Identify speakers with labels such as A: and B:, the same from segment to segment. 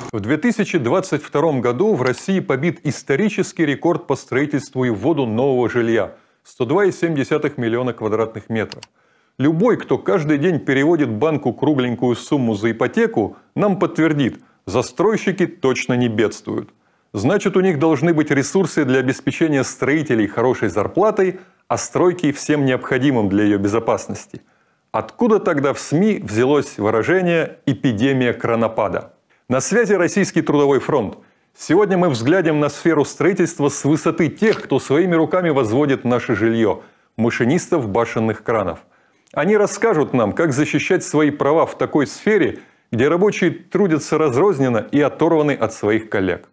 A: В 2022 году в России побит исторический рекорд по строительству и вводу нового жилья – 102,7 миллиона квадратных метров. Любой, кто каждый день переводит банку кругленькую сумму за ипотеку, нам подтвердит – застройщики точно не бедствуют. Значит, у них должны быть ресурсы для обеспечения строителей хорошей зарплатой, а стройки всем необходимым для ее безопасности. Откуда тогда в СМИ взялось выражение «эпидемия кранопада»? На связи Российский трудовой фронт. Сегодня мы взглянем на сферу строительства с высоты тех, кто своими руками возводит наше жилье – машинистов башенных кранов. Они расскажут нам, как защищать свои права в такой сфере, где рабочие трудятся разрозненно и оторваны от своих коллег.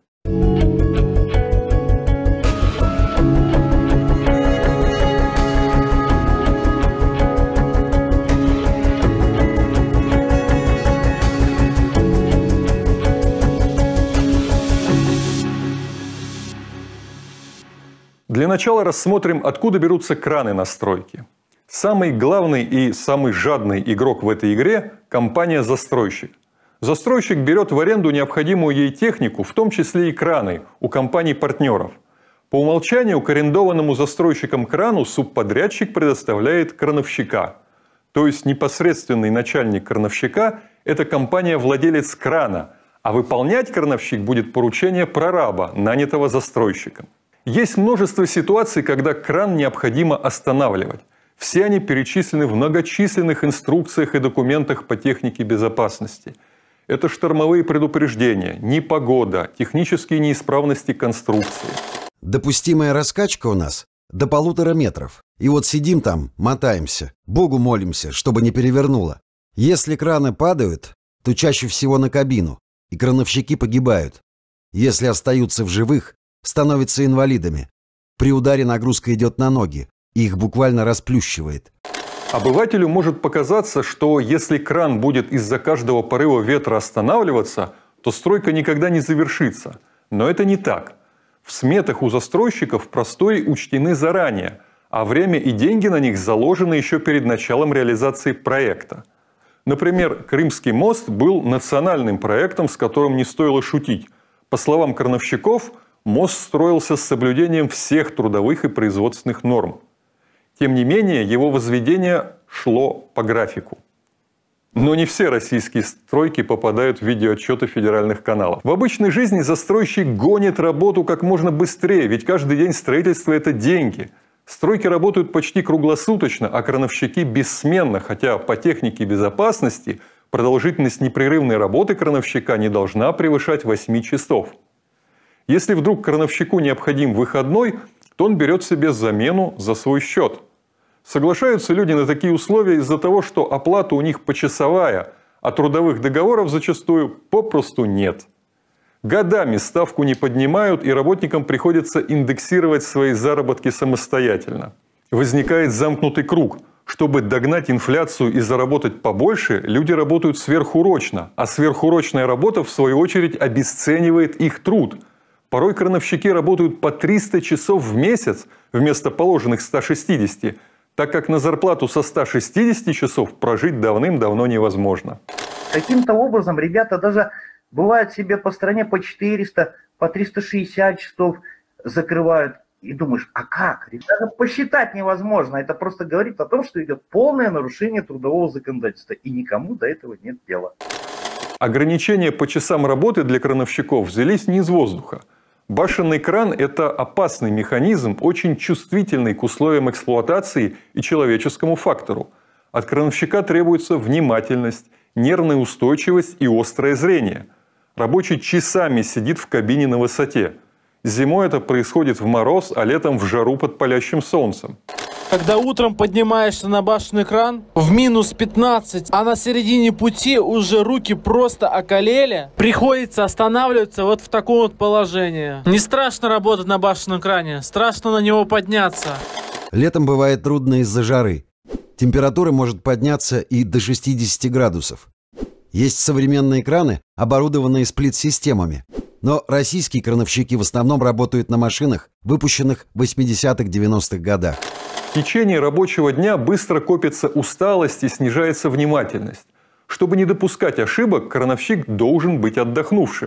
A: Для начала рассмотрим, откуда берутся краны на стройке. Самый главный и самый жадный игрок в этой игре – компания-застройщик. Застройщик берет в аренду необходимую ей технику, в том числе и краны, у компаний-партнеров. По умолчанию к арендованному застройщиком крану субподрядчик предоставляет крановщика. То есть непосредственный начальник крановщика – это компания-владелец крана, а выполнять крановщик будет поручение прораба, нанятого застройщиком. Есть множество ситуаций, когда кран необходимо останавливать. Все они перечислены в многочисленных инструкциях и документах по технике безопасности. Это штормовые предупреждения, непогода, технические неисправности конструкции.
B: Допустимая раскачка у нас до 1,5 метров. И вот сидим там, мотаемся, Богу молимся, чтобы не перевернуло. Если краны падают, то чаще всего на кабину, и крановщики погибают. Если остаются в живых, становятся инвалидами. При ударе нагрузка идет на ноги, и их буквально расплющивает.
A: Обывателю может показаться, что если кран будет из-за каждого порыва ветра останавливаться, то стройка никогда не завершится. Но это не так. В сметах у застройщиков простои учтены заранее, а время и деньги на них заложены еще перед началом реализации проекта. Например, Крымский мост был национальным проектом, с которым не стоило шутить. По словам крановщиков, мост строился с соблюдением всех трудовых и производственных норм. Тем не менее, его возведение шло по графику. Но не все российские стройки попадают в видеоотчеты федеральных каналов. В обычной жизни застройщик гонит работу как можно быстрее, ведь каждый день строительства – это деньги. Стройки работают почти круглосуточно, а крановщики бессменно, хотя по технике безопасности продолжительность непрерывной работы крановщика не должна превышать 8 часов. Если вдруг крановщику необходим выходной, то он берет себе замену за свой счет. Соглашаются люди на такие условия из-за того, что оплата у них почасовая, а трудовых договоров зачастую попросту нет. Годами ставку не поднимают, и работникам приходится индексировать свои заработки самостоятельно. Возникает замкнутый круг. Чтобы догнать инфляцию и заработать побольше, люди работают сверхурочно, а сверхурочная работа, в свою очередь, обесценивает их труд. Порой крановщики работают по 300 часов в месяц вместо положенных 160, так как на зарплату со 160 часов прожить давным-давно невозможно.
C: Каким-то образом ребята даже бывают себе по стране по 400, по 360 часов закрывают. И думаешь, а как? Даже посчитать невозможно. Это просто говорит о том, что идет полное нарушение трудового законодательства. И никому до этого нет дела.
A: Ограничения по часам работы для крановщиков взялись не из воздуха. Башенный кран – это опасный механизм, очень чувствительный к условиям эксплуатации и человеческому фактору. От крановщика требуется внимательность, нервная устойчивость и острое зрение. Рабочий часами сидит в кабине на высоте. Зимой это происходит в мороз, а летом в жару под палящим солнцем.
D: Когда утром поднимаешься на башенный кран в минус 15, а на середине пути уже руки просто околели, приходится останавливаться вот в таком вот положении. Не страшно работать на башенном кране, страшно на него подняться.
B: Летом бывает трудно из-за жары. Температура может подняться и до 60 градусов. Есть современные краны, оборудованные сплит-системами. Но российские крановщики в основном работают на машинах, выпущенных в 80-х-90-х годах.
A: В течение рабочего дня быстро копится усталость и снижается внимательность. Чтобы не допускать ошибок, крановщик должен быть отдохнувшим.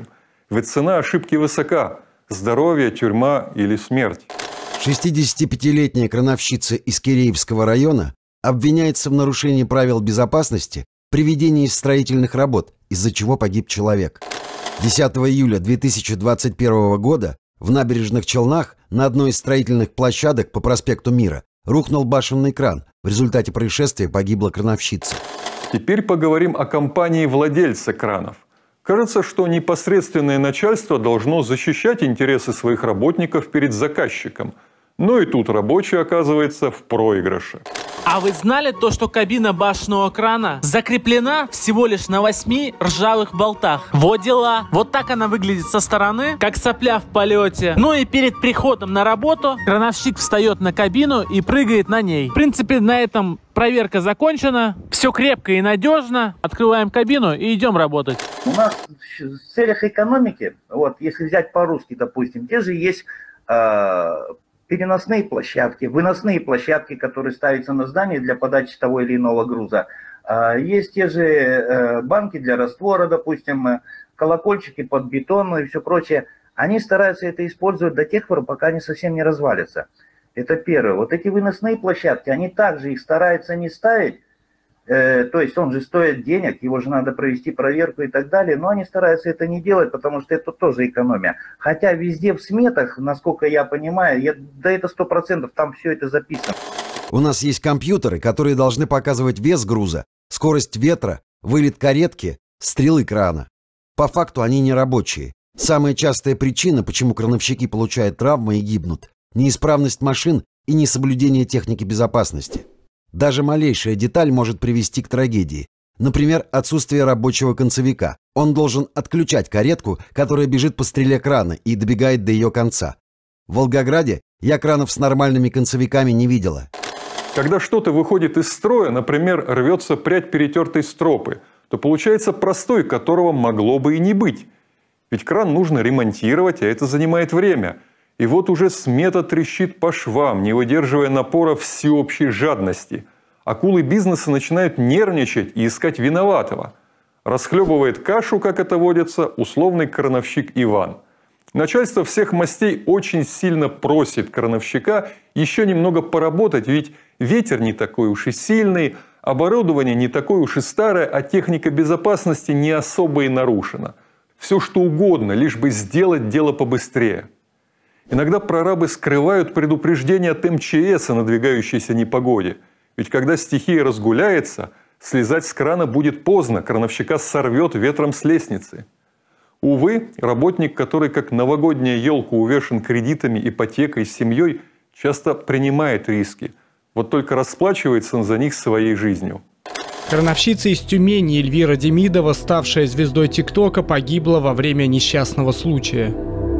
A: Ведь цена ошибки высока – здоровье, тюрьма или смерть.
B: 65-летняя крановщица из Киреевского района обвиняется в нарушении правил безопасности при ведении строительных работ, из-за чего погиб человек. 10 июля 2021 года в Набережных Челнах на одной из строительных площадок по проспекту Мира рухнул башенный кран. В результате происшествия погибла крановщица.
A: Теперь поговорим о компании-владельце кранов. Кажется, что непосредственное начальство должно защищать интересы своих работников перед заказчиком. Но и тут рабочий оказывается в проигрыше.
D: А вы знали то, что кабина башенного крана закреплена всего лишь на 8 ржавых болтах? Вот дела. Вот так она выглядит со стороны, как сопля в полете. Ну и перед приходом на работу крановщик встает на кабину и прыгает на ней. В принципе, на этом проверка закончена. Все крепко и надежно. Открываем кабину и идем работать.
C: У нас в целях экономики, вот если взять по-русски, допустим, те же есть переносные площадки, выносные площадки, которые ставятся на здание для подачи того или иного груза. Есть те же банки для раствора, допустим, колокольчики под бетон и все прочее. Они стараются это использовать до тех пор, пока они совсем не развалятся. Это первое. Вот эти выносные площадки, они также их стараются не ставить. То есть он же стоит денег, его же надо провести проверку и так далее, но они стараются это не делать, потому что это тоже экономия. Хотя везде в сметах, насколько я понимаю, да это 100%, там все это записано.
B: У нас есть компьютеры, которые должны показывать вес груза, скорость ветра, вылет каретки, стрелы крана. По факту они не рабочие. Самая частая причина, почему крановщики получают травмы и гибнут – неисправность машин и несоблюдение техники безопасности. Даже малейшая деталь может привести к трагедии. Например, отсутствие рабочего концевика. Он должен отключать каретку, которая бежит по стреле крана и добегает до ее конца. В Волгограде я кранов с нормальными концевиками не видела.
A: Когда что-то выходит из строя, например, рвется прядь перетертой стропы, то получается простой, которого могло бы и не быть. Ведь кран нужно ремонтировать, а это занимает время. И вот уже смета трещит по швам, не выдерживая напора всеобщей жадности. Акулы бизнеса начинают нервничать и искать виноватого. Расхлебывает кашу, как это водится, условный крановщик Иван. Начальство всех мастей очень сильно просит крановщика еще немного поработать, ведь ветер не такой уж и сильный, оборудование не такое уж и старое, а техника безопасности не особо и нарушена. Все что угодно, лишь бы сделать дело побыстрее. Иногда прорабы скрывают предупреждение от МЧС о надвигающейся непогоде. Ведь когда стихия разгуляется, слезать с крана будет поздно, крановщика сорвет ветром с лестницы. Увы, работник, который как новогодняя елка увешан кредитами, ипотекой, семьей, часто принимает риски. Вот только расплачивается он за них своей жизнью.
E: Крановщица из Тюмени Эльвира Демидова, ставшая звездой ТикТока, погибла во время несчастного случая.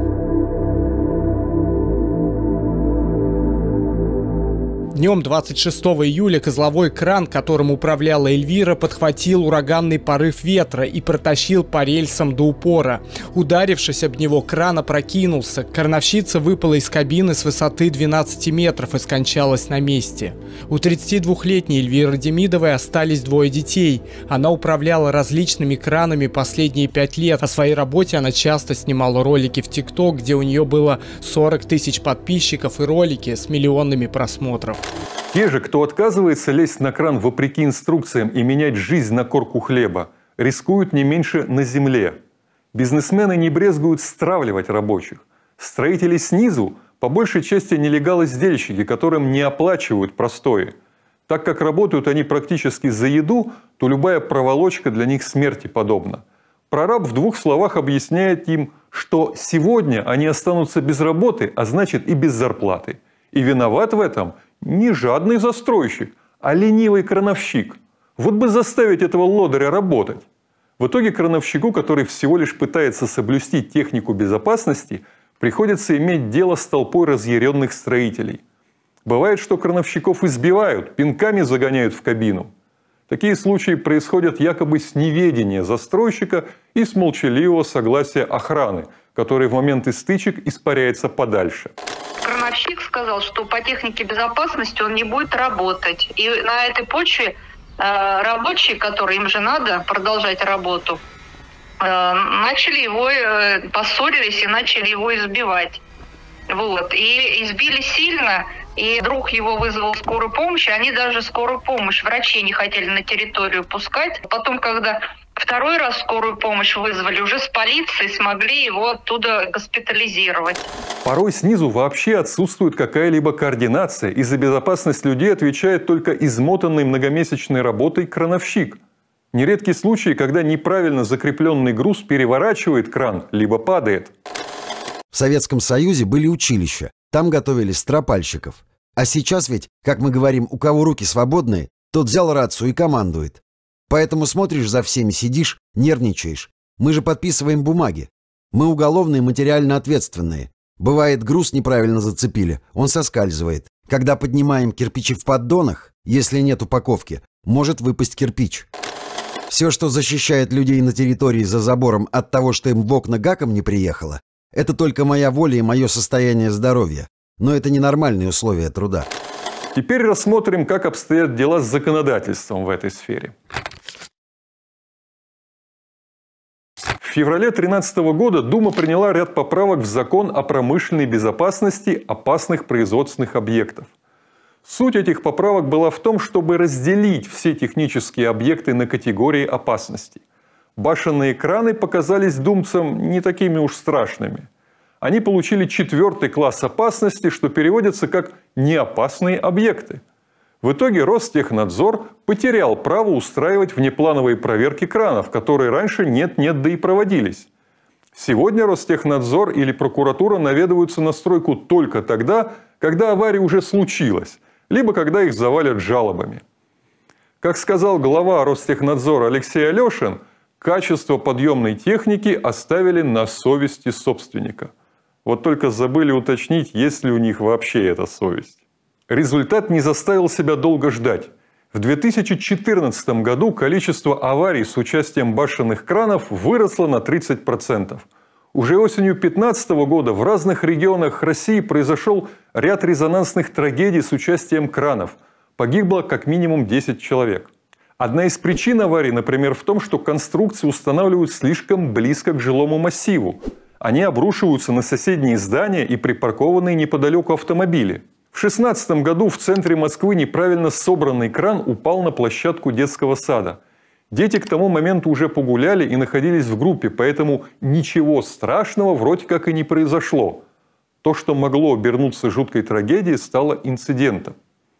E: Днем 26 июля козловой кран, которым управляла Эльвира, подхватил ураганный порыв ветра и протащил по рельсам до упора. Ударившись об него, кран опрокинулся. Крановщица выпала из кабины с высоты 12 метров и скончалась на месте. У 32-летней Эльвиры Демидовой остались 2 детей. Она управляла различными кранами последние 5 лет. О своей работе она часто снимала ролики в ТикТок, где у нее было 40 тысяч подписчиков, и ролики с миллионными просмотров.
A: Те же, кто отказывается лезть на кран вопреки инструкциям и менять жизнь на корку хлеба, рискуют не меньше на земле. Бизнесмены не брезгуют стравливать рабочих. Строители снизу по большей части нелегалы-сдельщики, которым не оплачивают простои. Так как работают они практически за еду, то любая проволочка для них смерти подобна. Прораб в 2 словах объясняет им, что сегодня они останутся без работы, а значит и без зарплаты. И виноват в этом не жадный застройщик, а ленивый крановщик. Вот бы заставить этого лодыря работать. В итоге крановщику, который всего лишь пытается соблюсти технику безопасности, приходится иметь дело с толпой разъяренных строителей. Бывает, что крановщиков избивают, пинками загоняют в кабину. Такие случаи происходят якобы с неведения застройщика и с молчаливого согласия охраны, который в моменты стычек испаряется подальше.
F: Крановщик сказал, что по технике безопасности он не будет работать. И на этой почве рабочие, которые им же надо продолжать работу, начали его, поссорились и начали его избивать. Вот. И избили сильно, и друг его вызвал скорую помощь, они даже скорую помощь, врачи не хотели на территорию пускать. Потом, когда второй раз скорую помощь вызвали, уже с полицией смогли его оттуда госпитализировать.
A: Порой снизу вообще отсутствует какая-либо координация, и за безопасность людей отвечает только измотанный многомесячной работой крановщик. Нередки случаи, когда неправильно закрепленный груз переворачивает кран, либо падает.
B: В Советском Союзе были училища, там готовили стропальщиков. А сейчас ведь, как мы говорим, у кого руки свободные, тот взял рацию и командует. Поэтому смотришь за всеми, сидишь, нервничаешь. Мы же подписываем бумаги. Мы уголовные, материально ответственные. Бывает, груз неправильно зацепили, он соскальзывает. Когда поднимаем кирпичи в поддонах, если нет упаковки, может выпасть кирпич. Все, что защищает людей на территории за забором от того, что им в окна гаком не приехало, это только моя воля и мое состояние здоровья. Но это ненормальные условия труда.
A: Теперь рассмотрим, как обстоят дела с законодательством в этой сфере. В феврале 2013 года Дума приняла ряд поправок в закон о промышленной безопасности опасных производственных объектов. Суть этих поправок была в том, чтобы разделить все технические объекты на категории опасности. Башенные краны показались думцам не такими уж страшными. Они получили 4-й класс опасности, что переводится как «неопасные объекты». В итоге Ростехнадзор потерял право устраивать внеплановые проверки кранов, которые раньше нет-нет, да и проводились. Сегодня Ростехнадзор или прокуратура наведываются на стройку только тогда, когда авария уже случилась, либо когда их завалят жалобами. Как сказал глава Ростехнадзора Алексей Алешин, качество подъемной техники оставили на совести собственника. Вот только забыли уточнить, есть ли у них вообще эта совесть. Результат не заставил себя долго ждать. В 2014 году количество аварий с участием башенных кранов выросло на 30%. Уже осенью 2015 года в разных регионах России произошел ряд резонансных трагедий с участием кранов. Погибло как минимум 10 человек. Одна из причин аварий, например, в том, что конструкции устанавливают слишком близко к жилому массиву. Они обрушиваются на соседние здания и припаркованные неподалеку автомобили. В 2016 году в центре Москвы неправильно собранный кран упал на площадку детского сада. Дети к тому моменту уже погуляли и находились в группе, поэтому ничего страшного вроде как и не произошло. То, что могло обернуться жуткой трагедией, стало инцидентом.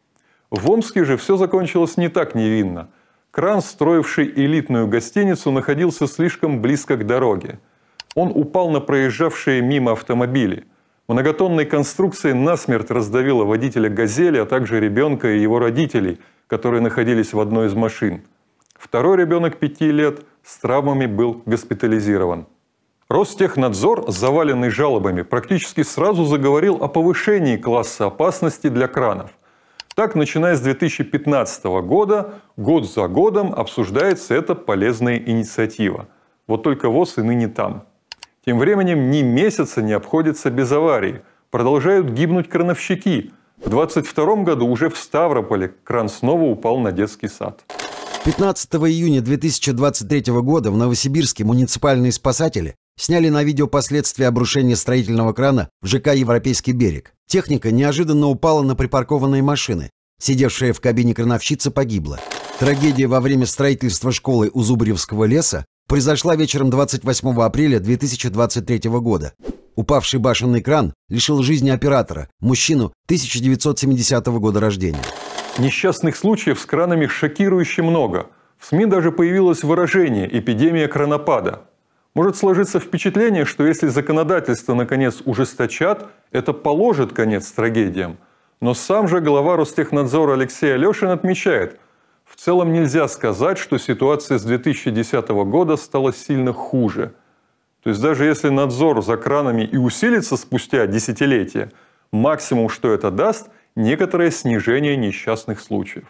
A: В Омске же все закончилось не так невинно. Кран, строивший элитную гостиницу, находился слишком близко к дороге. Он упал на проезжавшие мимо автомобили. Многотонной конструкцией насмерть раздавила водителя «Газели», а также ребенка и его родителей, которые находились в одной из машин. Второй ребенок 5 лет с травмами был госпитализирован. Ростехнадзор, заваленный жалобами, практически сразу заговорил о повышении класса опасности для кранов. Так, начиная с 2015 года, год за годом обсуждается эта полезная инициатива. Вот только ВОС и ныне там. Тем временем ни месяца не обходится без аварий. Продолжают гибнуть крановщики. В 2022 году уже в Ставрополе кран снова упал на детский сад.
B: 15 июня 2023 года в Новосибирске муниципальные спасатели сняли на видео последствия обрушения строительного крана в ЖК «Европейский берег». Техника неожиданно упала на припаркованные машины. Сидевшая в кабине крановщица погибла. Трагедия во время строительства школы у Зубаревского леса произошла вечером 28 апреля 2023 года. Упавший башенный кран лишил жизни оператора, мужчину 1970 года рождения.
A: Несчастных случаев с кранами шокирующе много. В СМИ даже появилось выражение «эпидемия кранопада». Может сложиться впечатление, что если законодательство наконец ужесточат, это положит конец трагедиям. Но сам же глава Ростехнадзора Алексей Алешин отмечает, в целом нельзя сказать, что ситуация с 2010 года стала сильно хуже. То есть даже если надзор за кранами и усилится спустя десятилетия, максимум, что это даст, некоторое снижение несчастных случаев.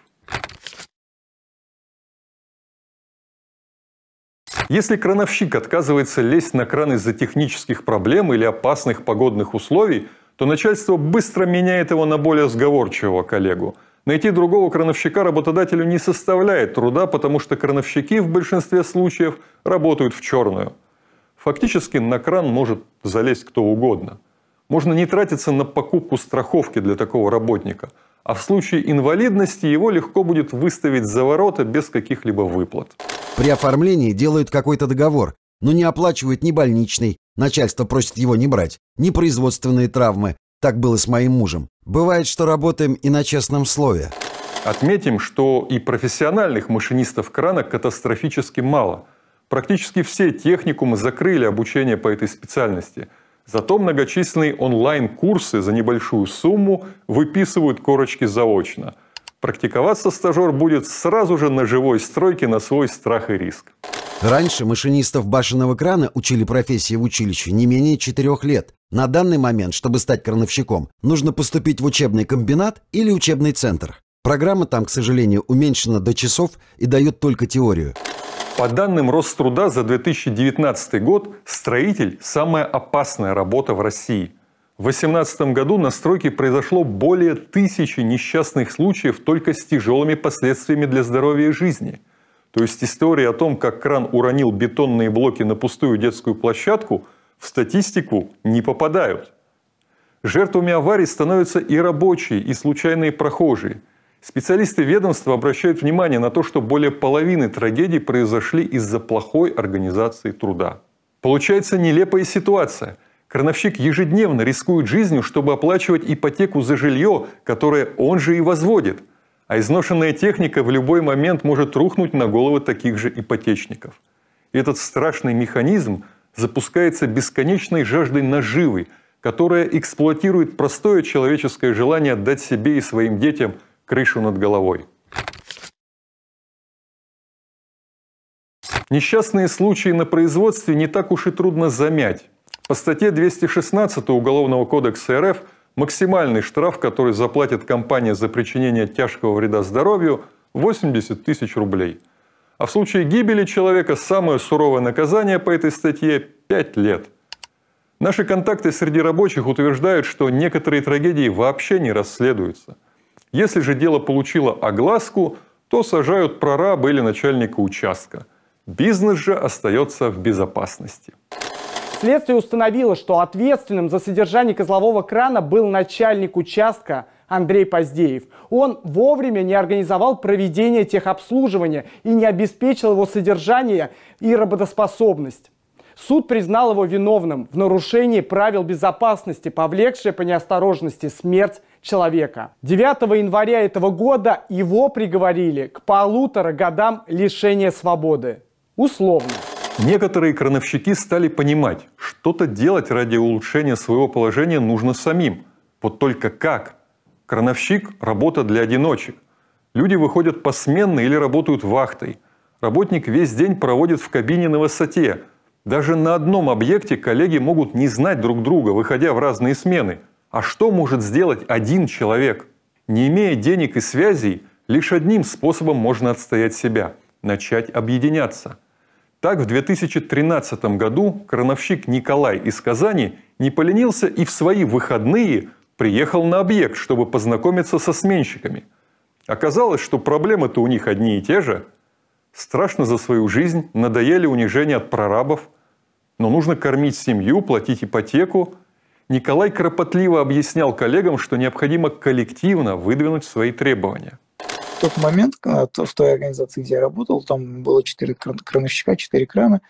A: Если крановщик отказывается лезть на кран из-за технических проблем или опасных погодных условий, то начальство быстро меняет его на более сговорчивого коллегу. Найти другого крановщика работодателю не составляет труда, потому что крановщики в большинстве случаев работают в черную. Фактически на кран может залезть кто угодно. Можно не тратиться на покупку страховки для такого работника, а в случае инвалидности его легко будет выставить за ворота без каких-либо выплат.
B: При оформлении делают какой-то договор, но не оплачивают ни больничный, начальство просит его не брать, ни производственные травмы. Так было с моим мужем. Бывает, что работаем и на честном слове.
A: Отметим, что и профессиональных машинистов крана катастрофически мало. Практически все техникумы закрыли обучение по этой специальности. Зато многочисленные онлайн-курсы за небольшую сумму выписывают корочки заочно. Практиковаться стажер будет сразу же на живой стройке на свой страх и риск.
B: Раньше машинистов башенного крана учили профессии в училище не менее 4 лет. На данный момент, чтобы стать крановщиком, нужно поступить в учебный комбинат или учебный центр. Программа там, к сожалению, уменьшена до часов и дает только теорию.
A: По данным Роструда за 2019 год, строитель – самая опасная работа в России. В 2018 году на стройке произошло более 1000 несчастных случаев только с тяжелыми последствиями для здоровья и жизни. То есть истории о том, как кран уронил бетонные блоки на пустую детскую площадку, в статистику не попадают. Жертвами аварий становятся и рабочие, и случайные прохожие. Специалисты ведомства обращают внимание на то, что более половины трагедий произошли из-за плохой организации труда. Получается нелепая ситуация. Крановщик ежедневно рискует жизнью, чтобы оплачивать ипотеку за жилье, которое он же и возводит. А изношенная техника в любой момент может рухнуть на головы таких же ипотечников. И этот страшный механизм запускается бесконечной жаждой наживы, которая эксплуатирует простое человеческое желание отдать себе и своим детям крышу над головой. Несчастные случаи на производстве не так уж и трудно замять. По статье 216 Уголовного кодекса РФ максимальный штраф, который заплатит компания за причинение тяжкого вреда здоровью – 80 тысяч рублей. А в случае гибели человека самое суровое наказание по этой статье – 5 лет. Наши контакты среди рабочих утверждают, что некоторые трагедии вообще не расследуются. Если же дело получило огласку, то сажают прораба или начальника участка. Бизнес же остается в безопасности.
E: Следствие установило, что ответственным за содержание козлового крана был начальник участка Андрей Поздеев. Он вовремя не организовал проведение техобслуживания и не обеспечил его содержание и работоспособность. Суд признал его виновным в нарушении правил безопасности, повлекшей по неосторожности смерть человека. 9 января этого года его приговорили к 1,5 годам лишения свободы. Условно.
A: Некоторые крановщики стали понимать, что-то делать ради улучшения своего положения нужно самим. Вот только как? Крановщик – работа для одиночек. Люди выходят посменно или работают вахтой. Работник весь день проводит в кабине на высоте. Даже на одном объекте коллеги могут не знать друг друга, выходя в разные смены. А что может сделать один человек? Не имея денег и связей, лишь одним способом можно отстоять себя – начать объединяться. Так, в 2013 году крановщик Николай из Казани не поленился и в свои выходные приехал на объект, чтобы познакомиться со сменщиками. Оказалось, что проблемы-то у них одни и те же. Страшно за свою жизнь, надоели унижения от прорабов, но нужно кормить семью, платить ипотеку. Николай кропотливо объяснял коллегам, что необходимо коллективно выдвинуть свои требования.
G: В тот момент, в той организации, где я работал, там было 4 крановщика, 4 крана,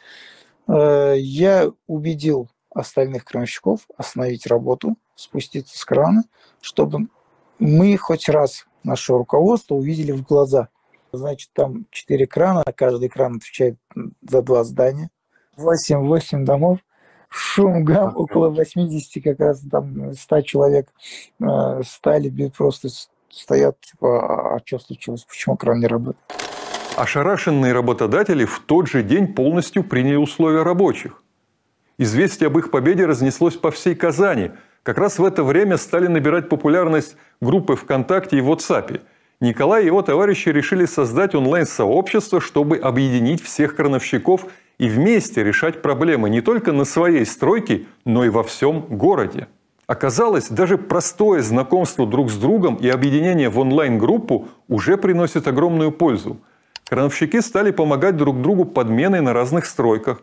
G: я убедил остальных крановщиков остановить работу, спуститься с крана, чтобы мы хоть раз наше руководство увидели в глаза. Значит, там 4 крана, каждый кран отвечает за 2 здания, 8 домов, шум, гам, около 80, как раз там 100 человек стали просто стоят, типа, а что случилось, почему кран не работает?
A: Ошарашенные работодатели в тот же день полностью приняли условия рабочих. Известие об их победе разнеслось по всей Казани. Как раз в это время стали набирать популярность группы ВКонтакте и WhatsApp. Николай и его товарищи решили создать онлайн-сообщество, чтобы объединить всех крановщиков и вместе решать проблемы не только на своей стройке, но и во всем городе. Оказалось, даже простое знакомство друг с другом и объединение в онлайн-группу уже приносит огромную пользу. Крановщики стали помогать друг другу подменой на разных стройках.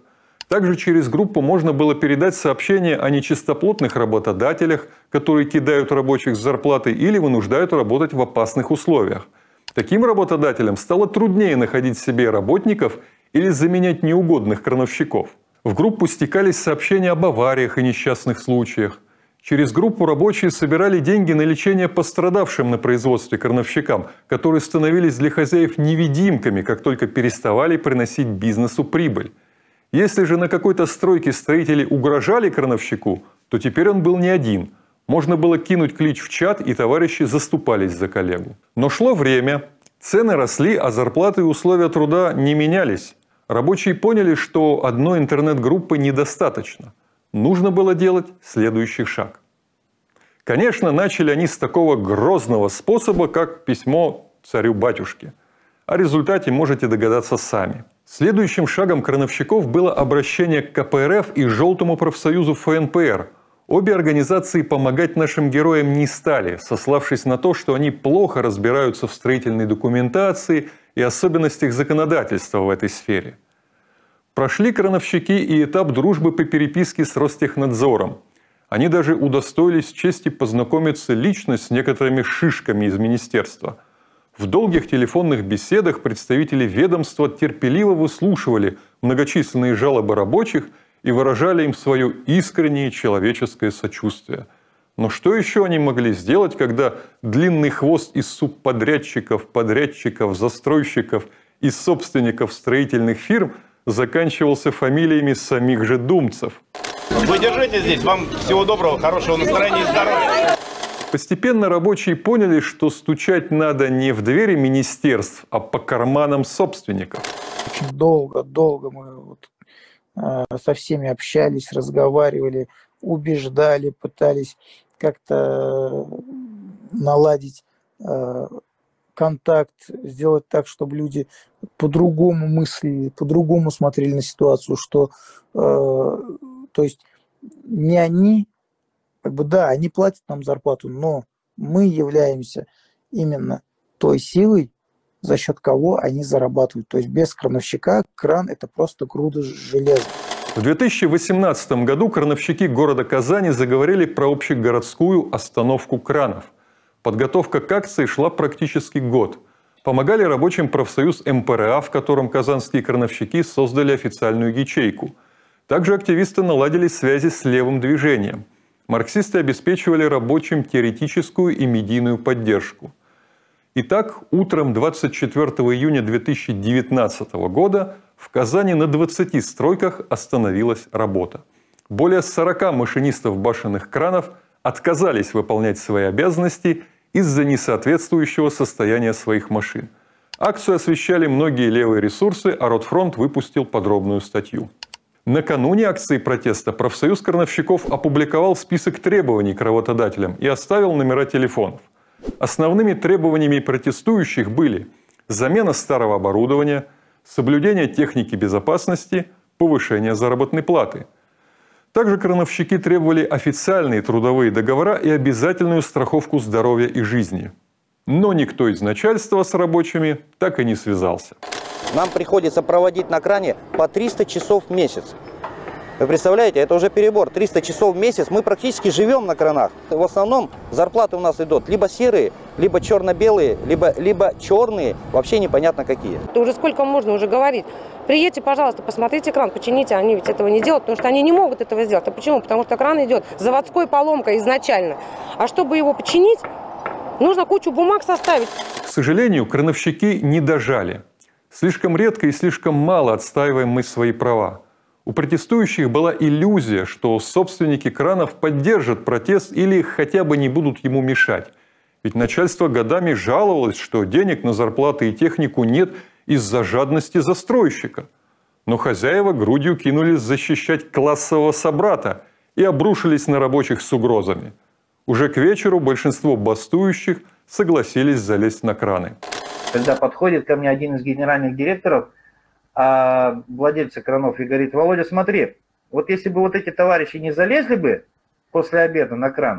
A: Также через группу можно было передать сообщения о нечистоплотных работодателях, которые кидают рабочих с зарплаты или вынуждают работать в опасных условиях. Таким работодателям стало труднее находить себе работников или заменять неугодных крановщиков. В группу стекались сообщения об авариях и несчастных случаях. Через группу рабочие собирали деньги на лечение пострадавшим на производстве крановщикам, которые становились для хозяев невидимками, как только переставали приносить бизнесу прибыль. Если же на какой-то стройке строители угрожали крановщику, то теперь он был не один. Можно было кинуть клич в чат, и товарищи заступались за коллегу. Но шло время, цены росли, а зарплаты и условия труда не менялись. Рабочие поняли, что одной интернет-группы недостаточно. Нужно было делать следующий шаг. Конечно, начали они с такого грозного способа, как письмо царю-батюшке. О результате можете догадаться сами. Следующим шагом крановщиков было обращение к КПРФ и Желтому профсоюзу ФНПР. Обе организации помогать нашим героям не стали, сославшись на то, что они плохо разбираются в строительной документации и особенностях законодательства в этой сфере. Прошли крановщики и этап дружбы по переписке с Ростехнадзором. Они даже удостоились чести познакомиться лично с некоторыми шишками из министерства. В долгих телефонных беседах представители ведомства терпеливо выслушивали многочисленные жалобы рабочих и выражали им свое искреннее человеческое сочувствие. Но что еще они могли сделать, когда длинный хвост из субподрядчиков, подрядчиков, застройщиков и собственников строительных фирм заканчивался фамилиями самих же думцев?
H: Вы держите здесь. Вам всего доброго, хорошего настроения и здоровья.
A: Постепенно рабочие поняли, что стучать надо не в двери министерств, а по карманам собственников.
G: Очень долго мы со всеми общались, разговаривали, убеждали, пытались как-то наладить контакт, сделать так, чтобы люди по-другому мыслили, по-другому смотрели на ситуацию, что то есть не они, да, они платят нам зарплату, но мы являемся именно той силой, за счет кого они зарабатывают. То есть без крановщика кран – это просто груда железа.
A: В 2018 году крановщики города Казани заговорили про общегородскую остановку кранов. Подготовка к акции шла практически год. Помогали рабочим профсоюз МПРА, в котором казанские крановщики создали официальную ячейку. Также активисты наладили связи с левым движением. Марксисты обеспечивали рабочим теоретическую и медийную поддержку. Итак, утром 24 июня 2019 года в Казани на 20 стройках остановилась работа. Более 40 машинистов башенных кранов отказались выполнять свои обязанности из-за несоответствующего состояния своих машин. Акцию освещали многие левые ресурсы, а Ротфронт выпустил подробную статью. Накануне акции протеста профсоюз крановщиков опубликовал список требований к работодателям и оставил номера телефонов. Основными требованиями протестующих были замена старого оборудования, соблюдение техники безопасности, повышение заработной платы. Также крановщики требовали официальные трудовые договора и обязательную страховку здоровья и жизни. Но никто из начальства с рабочими так и не связался.
I: Нам приходится проводить на кране по 300 часов в месяц. Вы представляете, это уже перебор. 300 часов в месяц мы практически живем на кранах. В основном зарплаты у нас идут либо серые, либо черно-белые, либо черные, вообще непонятно какие.
J: Это уже сколько можно уже говорить. Приедьте, пожалуйста, посмотрите кран, почините. Они ведь этого не делают, потому что они не могут этого сделать. А почему? Потому что кран идет заводской поломкой изначально. А чтобы его починить, нужно кучу бумаг составить.
A: К сожалению, крановщики не дожали. Слишком редко и слишком мало отстаиваем мы свои права. У протестующих была иллюзия, что собственники кранов поддержат протест или хотя бы не будут ему мешать. Ведь начальство годами жаловалось, что денег на зарплаты и технику нет из-за жадности застройщика. Но хозяева грудью кинулись защищать классового собрата и обрушились на рабочих с угрозами. Уже к вечеру большинство бастующих согласились залезть на краны.
C: Когда подходит ко мне один из генеральных директоров, владельца кранов, и говорит: Володя, смотри, вот если бы вот эти товарищи не залезли бы после обеда на кран,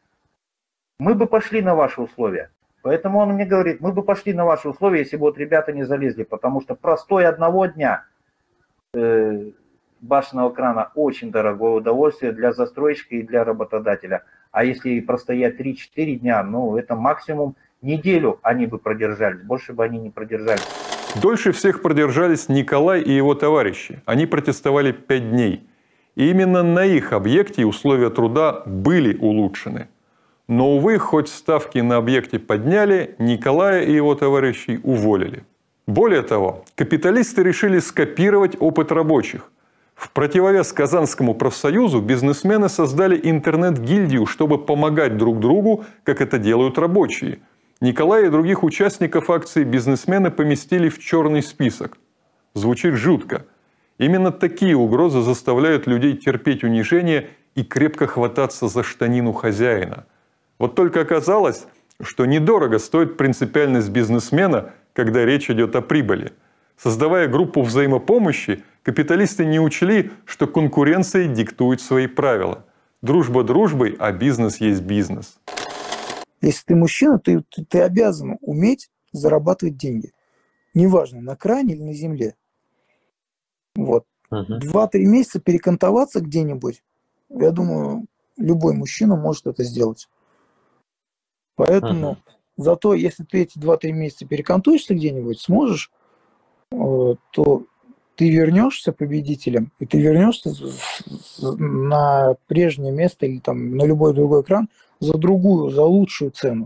C: мы бы пошли на ваши условия. Поэтому он мне говорит: мы бы пошли на ваши условия, если бы вот ребята не залезли, потому что простой одного дня башенного крана очень дорогое удовольствие для застройщика и для работодателя. А если простоять 3-4 дня, ну это максимум неделю они бы продержались, больше бы они не продержались.
A: Дольше всех продержались Николай и его товарищи. Они протестовали 5 дней. И именно на их объекте условия труда были улучшены. Но, увы, хоть ставки на объекте подняли, Николая и его товарищей уволили. Более того, капиталисты решили скопировать опыт рабочих. В противовес Казанскому профсоюзу бизнесмены создали интернет-гильдию, чтобы помогать друг другу, как это делают рабочие. Николая и других участников акции бизнесмены поместили в черный список. Звучит жутко. Именно такие угрозы заставляют людей терпеть унижение и крепко хвататься за штанину хозяина. Вот только оказалось, что недорого стоит принципиальность бизнесмена, когда речь идет о прибыли. Создавая группу взаимопомощи, капиталисты не учли, что конкуренция диктует свои правила. Дружба дружбой, а бизнес есть бизнес.
G: Если ты мужчина, ты обязан уметь зарабатывать деньги. Неважно, на кране или на земле. Вот. 2-3 месяца перекантоваться где-нибудь, я думаю, любой мужчина может это сделать. Поэтому зато если ты эти 2-3 месяца перекантуешься где-нибудь, сможешь, то ты вернешься победителем, и ты вернешься на прежнее место или там на любой другой экран за другую, за лучшую цену.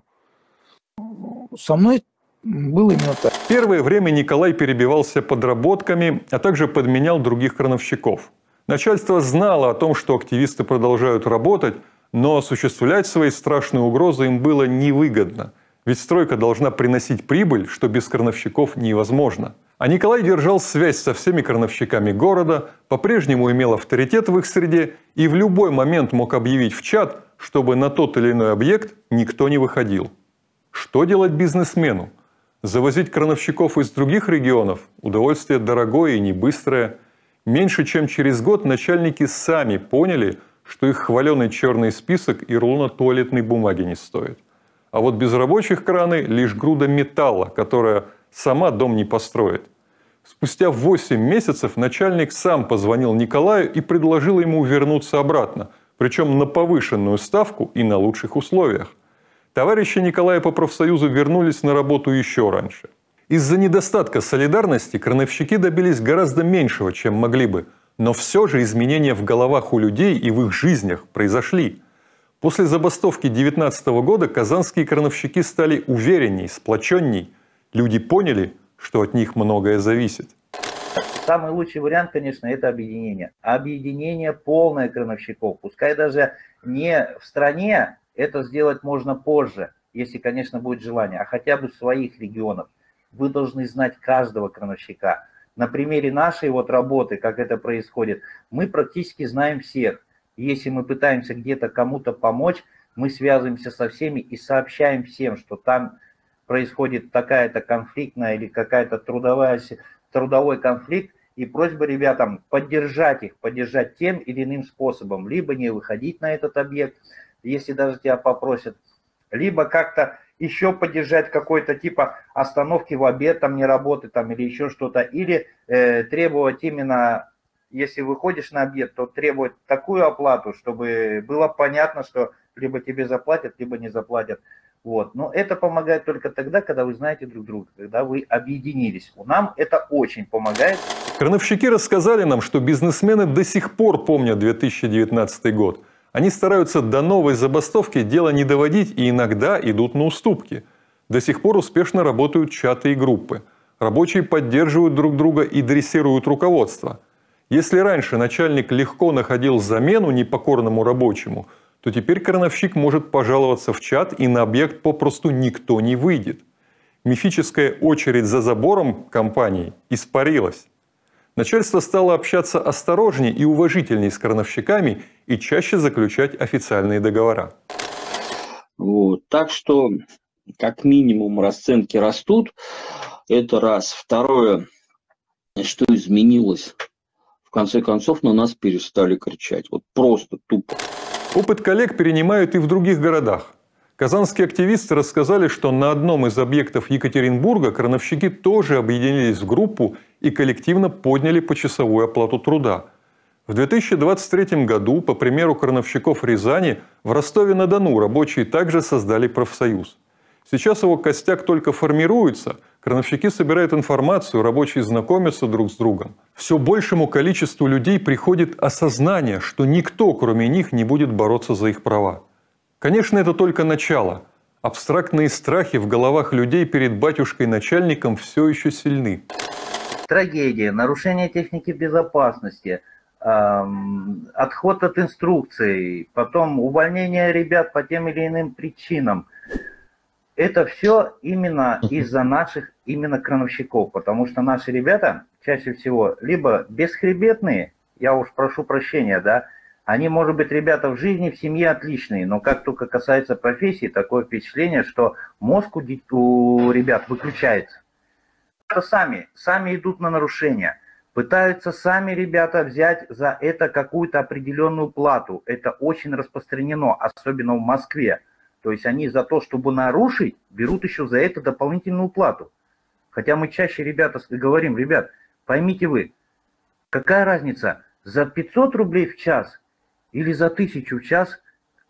G: Со мной было именно так.
A: Первое время Николай перебивался подработками, а также подменял других крановщиков. Начальство знало о том, что активисты продолжают работать, но осуществлять свои страшные угрозы им было невыгодно. Ведь стройка должна приносить прибыль, что без крановщиков невозможно. А Николай держал связь со всеми крановщиками города, по-прежнему имел авторитет в их среде и в любой момент мог объявить в чат, чтобы на тот или иной объект никто не выходил. Что делать бизнесмену? Завозить крановщиков из других регионов – удовольствие дорогое и не быстрое. Меньше чем через год начальники сами поняли, что их хваленый черный список и рулона туалетной бумаги не стоит. А вот без рабочих краны лишь груда металла, которая сама дом не построит. Спустя 8 месяцев начальник сам позвонил Николаю и предложил ему вернуться обратно, причем на повышенную ставку и на лучших условиях. Товарищи Николая по профсоюзу вернулись на работу еще раньше. Из-за недостатка солидарности крановщики добились гораздо меньшего, чем могли бы, но все же изменения в головах у людей и в их жизнях произошли. После забастовки 2019 года казанские крановщики стали уверенней, сплоченней. Люди поняли, что от них многое зависит.
C: Самый лучший вариант, конечно, это объединение. Объединение полное крановщиков. Пускай даже не в стране, это сделать можно позже, если, конечно, будет желание, а хотя бы в своих регионах. Вы должны знать каждого крановщика. На примере нашей вот работы, как это происходит, мы практически знаем всех. Если мы пытаемся где-то кому-то помочь, мы связываемся со всеми и сообщаем всем, что там происходит такая-то конфликтная или какая-то трудовой конфликт, и просьба ребятам поддержать их, поддержать тем или иным способом, либо не выходить на этот объект, если даже тебя попросят, либо как-то еще поддержать какой-то типа остановки в обед, там не работы, там или еще что-то, или требовать именно, если выходишь на объект, то требовать такую оплату, чтобы было понятно, что либо тебе заплатят, либо не заплатят. Вот. Но это помогает только тогда, когда вы знаете друг друга, когда вы объединились. Нам это очень помогает.
A: Крановщики рассказали нам, что бизнесмены до сих пор помнят 2019 год. Они стараются до новой забастовки дело не доводить и иногда идут на уступки. До сих пор успешно работают чаты и группы. Рабочие поддерживают друг друга и дрессируют руководство. Если раньше начальник легко находил замену непокорному рабочему, то теперь крановщик может пожаловаться в чат, и на объект попросту никто не выйдет. Мифическая очередь за забором компании испарилась. Начальство стало общаться осторожнее и уважительнее с крановщиками и чаще заключать официальные договора.
K: Вот. Так что, как минимум, расценки растут. Это раз. Второе, что изменилось? В конце концов, на нас перестали кричать. Вот просто тупо.
A: Опыт коллег перенимают и в других городах. Казанские активисты рассказали, что на одном из объектов Екатеринбурга крановщики тоже объединились в группу и коллективно подняли почасовую оплату труда. В 2023 году, по примеру крановщиков Рязани, в Ростове-на-Дону рабочие также создали профсоюз. Сейчас его костяк только формируется, крановщики собирают информацию, рабочие знакомятся друг с другом. Все большему количеству людей приходит осознание, что никто, кроме них, не будет бороться за их права. Конечно, это только начало. Абстрактные страхи в головах людей перед батюшкой-начальником все еще сильны.
C: Трагедия, нарушение техники безопасности, отход от инструкций, потом увольнение ребят по тем или иным причинам. Это все именно из-за наших именно крановщиков, потому что наши ребята чаще всего либо бесхребетные, я уж прошу прощения, да, они, может быть, ребята в жизни, в семье отличные, но как только касается профессии, такое впечатление, что мозг у ребят выключается. Сами идут на нарушения. Пытаются сами ребята взять за это какую-то определенную плату. Это очень распространено, особенно в Москве. То есть они за то, чтобы нарушить, берут еще за это дополнительную плату. Хотя мы чаще ребята говорим, ребят, поймите вы, какая разница, за 500 рублей в час или за 1000 в час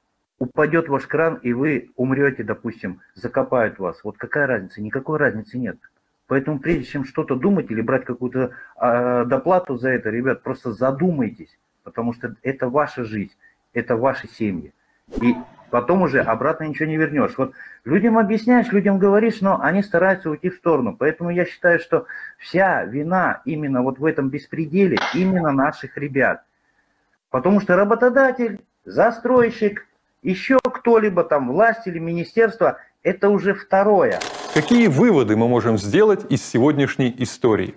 C: упадет ваш кран, и вы умрете, допустим, закопают вас. Вот какая разница? Никакой разницы нет. Поэтому прежде чем что-то думать или брать какую-то доплату за это, ребят, просто задумайтесь, потому что это ваша жизнь, это ваши семьи. И потом уже обратно ничего не вернешь. Вот людям объясняешь, людям говоришь, но они стараются уйти в сторону. Поэтому я считаю, что вся вина именно вот в этом беспределе именно наших ребят. Потому что работодатель, застройщик, еще кто-либо там, власть или министерство, это уже второе.
A: Какие выводы мы можем сделать из сегодняшней истории?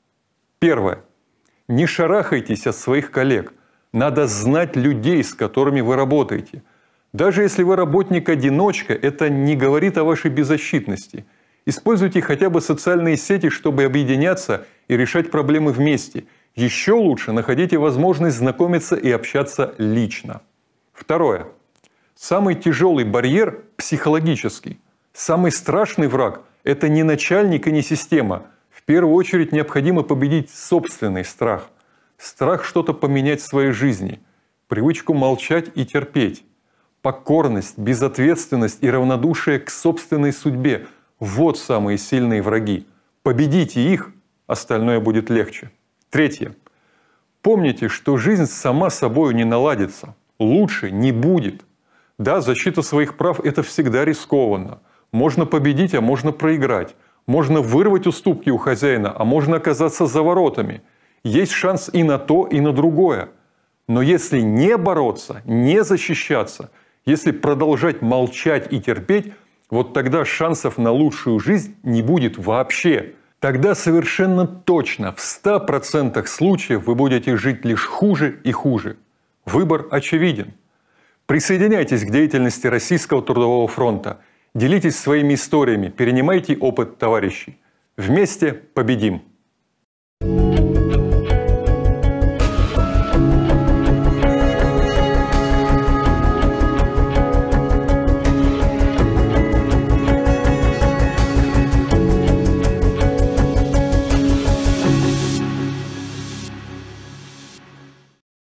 A: Первое. Не шарахайтесь от своих коллег. Надо знать людей, с которыми вы работаете. Даже если вы работник-одиночка, это не говорит о вашей беззащитности. Используйте хотя бы социальные сети, чтобы объединяться и решать проблемы вместе. Еще лучше находите возможность знакомиться и общаться лично. Второе. Самый тяжелый барьер – психологический. Самый страшный враг – это не начальник и не система. В первую очередь необходимо победить собственный страх. Страх что-то поменять в своей жизни. Привычку молчать и терпеть. Покорность, безответственность и равнодушие к собственной судьбе – вот самые сильные враги. Победите их, остальное будет легче. Третье. Помните, что жизнь сама собой не наладится. Лучше не будет. Да, защита своих прав – это всегда рискованно. Можно победить, а можно проиграть. Можно вырвать уступки у хозяина, а можно оказаться за воротами. Есть шанс и на то, и на другое. Но если не бороться, не защищаться, если продолжать молчать и терпеть, вот тогда шансов на лучшую жизнь не будет вообще. Тогда совершенно точно в 100% случаев вы будете жить лишь хуже и хуже. Выбор очевиден. Присоединяйтесь к деятельности Российского трудового фронта. Делитесь своими историями, перенимайте опыт товарищей. Вместе победим!